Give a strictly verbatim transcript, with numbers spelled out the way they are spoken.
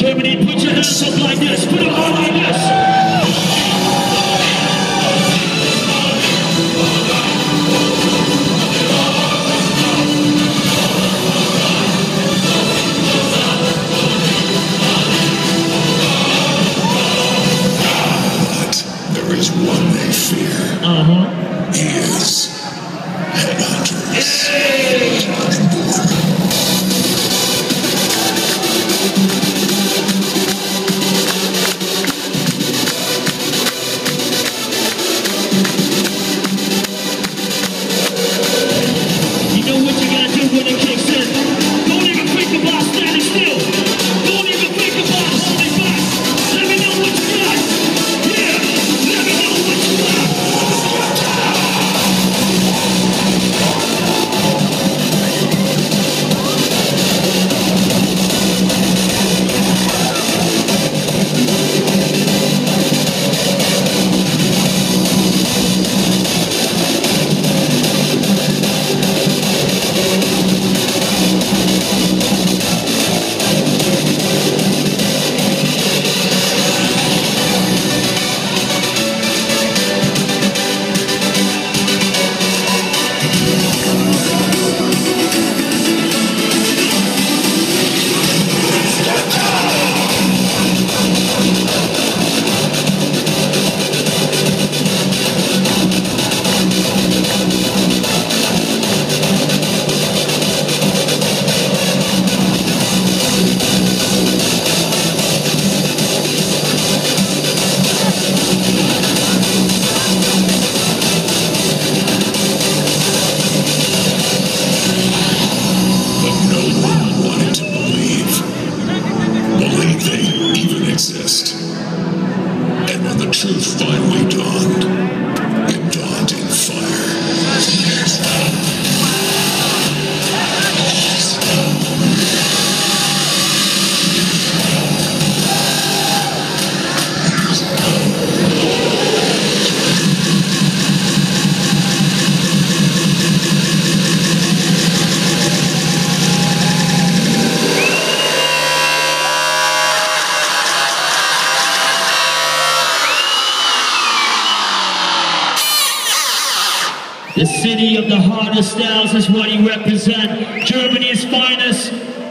Germany, put your hands up like this. Put them all like this. There is one they fear. Uh-huh. He is Headhunters. You know what you gotta do when it kicks in. Don't even think about standing still. Don't even think about holding back. Let me know what you got. Yeah, let me know what you got. And when the truth finally dawned, it dawned in fire. The city of the hardest styles is what he represents. Germany's finest.